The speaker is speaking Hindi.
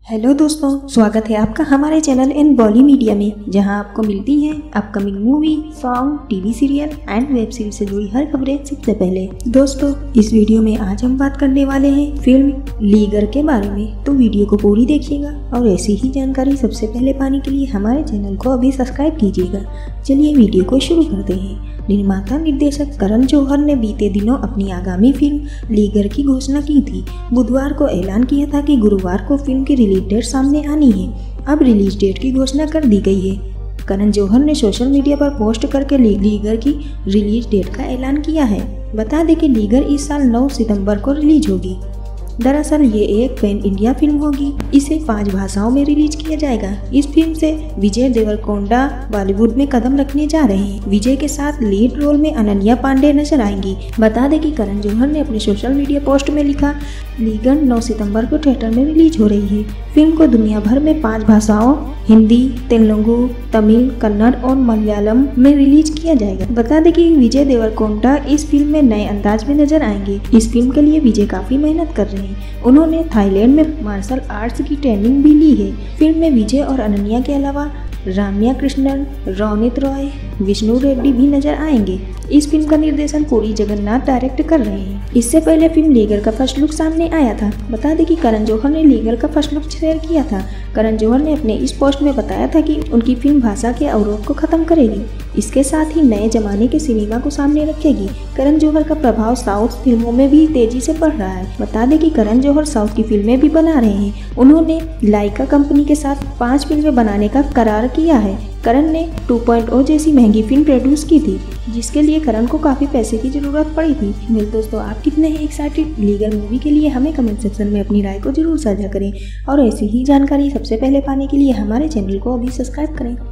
हेलो दोस्तों, स्वागत है आपका हमारे चैनल इन बॉली मीडिया में, जहां आपको मिलती हैं upcoming movie, song, TV serial and web series से जुड़ी हर खबरें सबसे पहले। दोस्तों, इस वीडियो में आज हम बात करने वाले हैं फिल्म लीगर के बारे में, तो वीडियो को पूरी देखिएगा और ऐसी ही जानकारी सबसे पहले पाने के लिए हमारे चैनल को अभी सब्सक्राइब कीजिएगा। चलिए वीडियो को शुरू करते हैं। निर्माता निर्देशक करण जौहर ने बीते दिनों अपनी आगामी फिल्म लीगर की घोषणा की थी। बुधवार को ऐलान किया था कि गुरुवार को फिल्म की रिलीज डेट सामने आनी है। अब रिलीज डेट की घोषणा कर दी गई है। करण जौहर ने सोशल मीडिया पर पोस्ट करके लीगर की रिलीज डेट का ऐलान किया है। बता दें कि लीगर इस साल 9 सितंबर को रिलीज होगी। दरअसल ये एक पैन इंडिया फिल्म होगी। इसे 5 भाषाओं में रिलीज किया जाएगा। इस फिल्म से विजय देवरकोंडा बॉलीवुड में कदम रखने जा रहे हैं। विजय के साथ लीड रोल में अनन्या पांडे नजर आएंगी। बता दें कि करण जौहर ने अपने सोशल मीडिया पोस्ट में लिखा, लीगर 9 सितंबर को थिएटर में रिलीज हो रही है। फिल्म को दुनिया भर में 5 भाषाओं हिंदी, तेलुगु, तमिल, कन्नड़ और मलयालम में रिलीज किया जाएगा। बता दें कि विजय देवरकोंडा इस फिल्म में नए अंदाज में नजर आएंगे। इस फिल्म के लिए विजय काफी मेहनत कर रहे हैं। उन्होंने थाईलैंड में मार्शल आर्ट्स की ट्रेनिंग भी ली है। फिल्म में विजय और अनन्या के अलावा राम्या कृष्णन, रोनित रॉय, विष्णु रेड्डी भी नजर आएंगे। इस फिल्म का निर्देशन पुरी जगन्नाथ डायरेक्ट कर रहे हैं। इससे पहले फिल्म लीगर का फर्स्ट लुक सामने आया था। बता दें कि करण जौहर ने लीगर का फर्स्ट लुक शेयर किया था। करण जौहर ने अपने इस पोस्ट में बताया था कि उनकी फिल्म भाषा के अवरोध को खत्म करेगी, इसके साथ ही नए जमाने के सिनेमा को सामने रखेगी। करण जौहर का प्रभाव साउथ फिल्मों में भी तेजी से बढ़ रहा है। बता दें कि करण जौहर साउथ की फिल्में भी बना रहे हैं। उन्होंने लाइका कंपनी के साथ 5 फिल्में बनाने का करार किया है। करण ने 2.0 जैसी महंगी फिल्म प्रोड्यूस की थी, जिसके लिए करण को काफी पैसे की जरूरत पड़ी थी। वेल दोस्तों, आप कितने हैं एक्साइटेड लीगर मूवी के लिए? हमें कमेंट सेक्शन में अपनी राय को जरूर साझा करें और ऐसी ही जानकारी सबसे पहले पाने के लिए हमारे चैनल को अभी सब्सक्राइब करें।